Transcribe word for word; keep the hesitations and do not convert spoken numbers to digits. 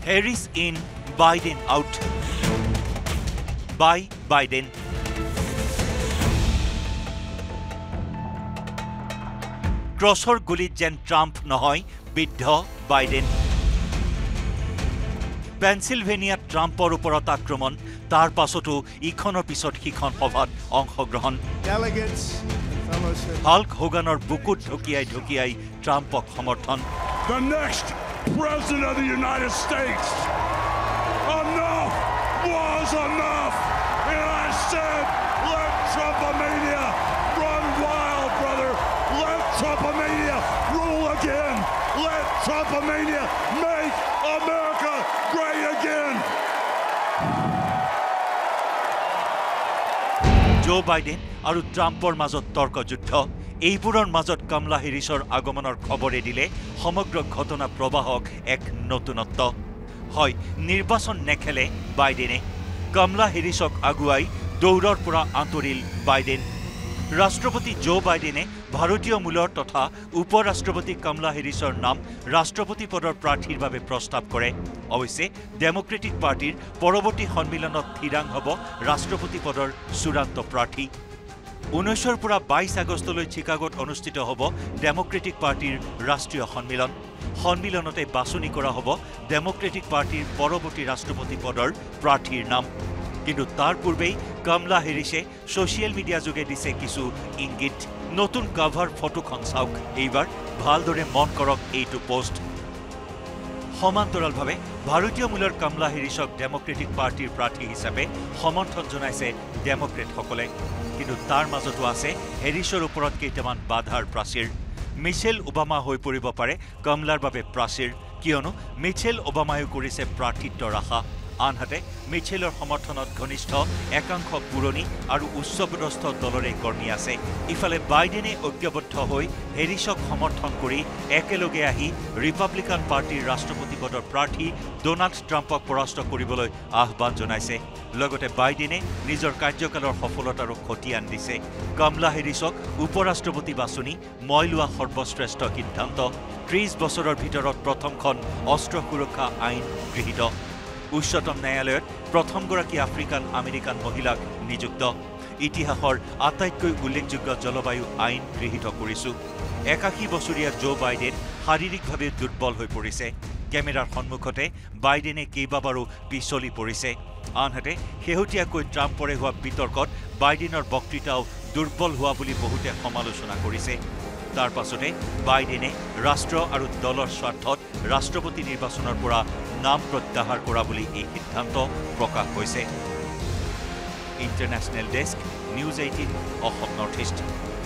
Harris in, Biden out. By Biden. ৰকছৰ গুলিত যেন Trump নহয় বিদ্ধ বাইডেন পেনসিলভেনিয়াত ট্ৰাম্পৰ ওপৰত আক্ৰমণ তাৰ পাছতো ইখনৰ পিছত সিখন সভাত অংশগ্ৰহণ হাল্ক হোগানৰ বুকুত ঢুকিয়াই ঢুকিয়াই ট্ৰাম্পক সমৰ্থন The next president of the United States. Enough was enough. And I said, let Trumpomania run wild, brother. Let Trumpomania rule again. Let Trumpomania make America great again. Joe Biden আৰু ট্ৰাম্পৰ মাজত তৰ্ক যুদ্ধ এইবোৰৰ মাজত কমলা হেৰিছৰ আগমনৰ খবৰে দিলে সমগ্ৰ ঘটনা প্ৰবাহক এক নতুনত্ব হয় নিৰ্বাচন নেখেলে বাইডেনে কমলা হেৰিছক আগুৱাই দৌৰৰ পৰা আঁতৰিল বাইডেন ৰাষ্ট্ৰপতি জো বাইডেনে ভাৰতীয় মূলৰ তথা উপৰাষ্ট্ৰপতি কমলা হেৰিছৰ নাম ৰাষ্ট্ৰপতি পদৰ প্ৰাৰ্থীৰ বাবে প্ৰস্তাৱ কৰে অৱশ্যে ডেমক্ৰেটিক পাৰ্টিৰ পৰৱৰ্তী সন্মিলনত থিৰাং হ'ব ৰাষ্ট্ৰপতি পদৰ চূড়ান্ত প্ৰাৰ্থী ঊনৈশৰ পৰা বাইশ আগষ্টলৈ চিকাগোত অনুষ্ঠিত হ'ব ডেমক্ৰেটিক পাৰ্টিৰ ৰাষ্ট্ৰীয় সন্মিলন সন্মিলনতে বাছনি কৰা হ'ব ডেমক্ৰেটিক পাৰ্টিৰ পৰৱৰ্তী ৰাষ্ট্ৰপতি পদৰ প্ৰাৰ্থীৰ নাম কিন্তু তাৰ পূৰ্বেই কমলা হেৰিছে সোশ্যাল মিডিয়া যোগে দিছে কিছু ইংগিত নতুন কভাৰ ফটোখন চাওক এইবাৰ ভালদৰে মন কৰক এইটো পোষ্ট সমান্তৰালভাৱে ভাৰতীয় মূলৰ কমলা হেৰিছক ডেমক্ৰেটিক পাৰ্টিৰ প্ৰাৰ্থী হিচাপে সমৰ্থন জনাইছে ডেমক্ৰেটসকলে কিন্তু তাৰ মাজতো আছে হেৰিছৰ ওপৰত কেইটামান বাধাৰ প্ৰাচীৰ মিচেল ওবামা হৈ পৰিব পাৰে কমলাৰ বাবে প্ৰাচীৰ কিয়নো মিচেল ওবামায়ো কৰিছে প্ৰাৰ্থিত্বৰ আশা আনহাতে মিচেলৰ সমৰ্থনত ঘনিষ্ঠ একাংশ পুৰণি আৰু উচ্চপদস্থ দলৰে কৰ্মী আছে ইফালে বাইডেনে ঐক্যবদ্ধ হৈ হেৰিছক সমৰ্থন কৰি একেলগে আহি ৰিপাব্লিকান পাৰ্টিৰ ৰাষ্ট্ৰপতি পদৰ প্ৰাৰ্থী ডোনাল্ড ট্ৰাম্পক পৰাস্ত কৰিবলৈ আহ্বান জনাইছে লগতে বাইডেনে নিজৰ কাৰ্যকালৰ সফলতাৰো খতিয়ান দিছে কমলা হেৰিছক উপৰাষ্ট্ৰপতি বাছনি মই লোৱা সৰ্বশ্ৰেষ্ঠ সিদ্ধান্ত ত্ৰিশ বছৰৰ ভিতৰত প্ৰথমখন অস্ত্ৰ সুৰক্ষা আইন গৃহীত উচ্চতম ন্যায়ালয়ত প্ৰথমগৰাকী আফ্ৰিকান আমেৰিকান মহিলাক নিযুক্ত ইতিহাসৰ আটাইতকৈ উল্লেখযোগ্য জলবায়ু আইন গৃহীত কৰিছো একাশী বছৰীয়া জো বাইডেন শাৰীৰিকভাৱে দুৰ্বল হৈ পৰিছে কেমেৰাৰ সন্মুখতে বাইডেনে কেইবাবাৰো পিছলি পৰিছে আনহাতে শেহতীয়াকৈ ট্ৰাম্পৰে হোৱা বিতৰ্কত বাইডেনৰ বক্তৃতাও দুৰ্বল হোৱা বুলি বহুতে সমালোচনা কৰিছে তাৰ পাছতে বাইডেনে ৰাষ্ট্ৰ আৰু দলৰ স্বাৰ্থত ৰাষ্ট্ৰপতি নিৰ্বাচনৰ পৰা নাম প্ৰত্যাহাৰ কৰা বুলি এই সিদ্ধান্ত প্ৰকাশ হৈছে international desk news eighteen Assam north east